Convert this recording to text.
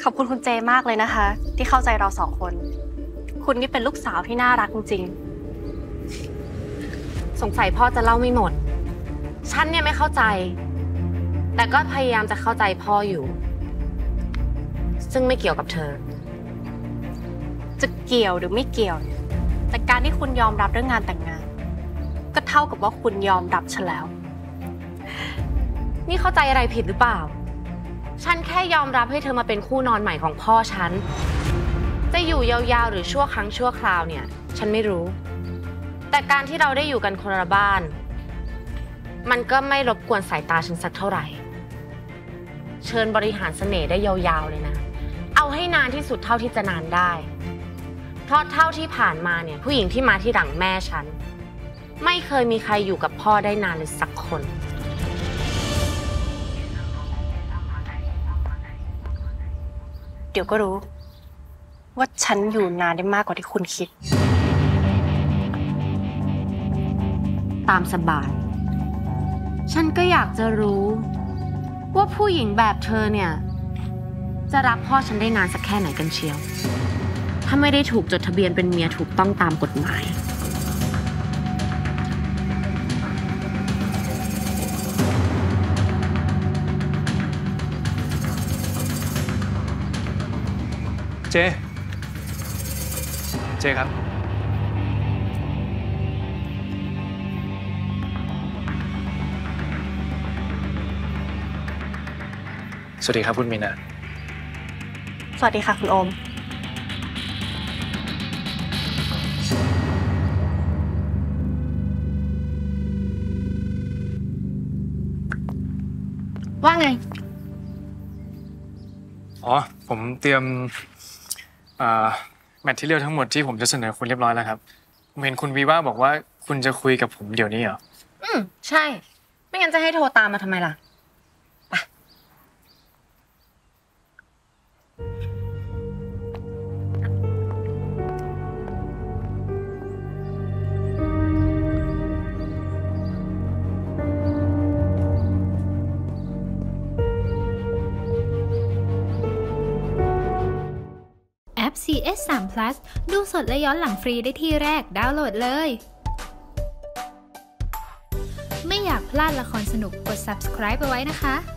อบคุณคุณเจมากเลยนะคะที่เข้าใจเราสองคนคุณนี่เป็นลูกสาวที่น่ารักจริงสงสัยพ่อจะเล่าไม่หมดฉันเนี่ยไม่เข้าใจแต่ก็พยายามจะเข้าใจพ่ออยู่ซึ่งไม่เกี่ยวกับเธอจะเกี่ยวหรือไม่เกี่ยวแต่การที่คุณยอมรับเรื่องงานแต่งงานก็เท่ากับว่าคุณยอมรับฉันแล้วนี่เข้าใจอะไรผิดหรือเปล่าฉันแค่ยอมรับให้เธอมาเป็นคู่นอนใหม่ของพ่อฉันจะอยู่ยาวๆหรือชั่วครั้งชั่วคราวเนี่ยฉันไม่รู้แต่การที่เราได้อยู่กันคนละบ้านมันก็ไม่รบกวนสายตาฉันสักเท่าไหร่เชิญบริหารเสน่ห์ได้ยาวๆเลยนะเอาให้นานที่สุดเท่าที่จะนานได้เพราะเท่าที่ผ่านมาเนี่ยผู้หญิงที่มาที่หลังแม่ฉันไม่เคยมีใครอยู่กับพ่อได้นานเลยสักคนเดี๋ยวก็รู้ว่าฉันอยู่นานได้มากกว่าที่คุณคิดตามสบายฉันก็อยากจะรู้ว่าผู้หญิงแบบเธอเนี่ยจะรักพ่อฉันได้นานสักแค่ไหนกันเชียวถ้าไม่ได้ถูกจดทะเบียนเป็นเมียถูกต้องตามกฎหมายเจครับสวัสดีครับคุณมีนาสวัสดีค่ะคุณโอมว่าไงผมเตรียมแมทที่เรียลทั้งหมดที่ผมจะเสนอคุณเรียบร้อยแล้วครับผมเห็นคุณวีว่าบอกว่าคุณจะคุยกับผมเดี๋ยวนี้เหรอใช่ไม่งั้นจะให้โทรตามมาทำไมล่ะแอป CS3 Plus ดูสดและย้อนหลังฟรีได้ที่แรกดาวน์โหลดเลย ไม่อยากพลาดละครสนุกกด subscribe ไปไว้นะคะ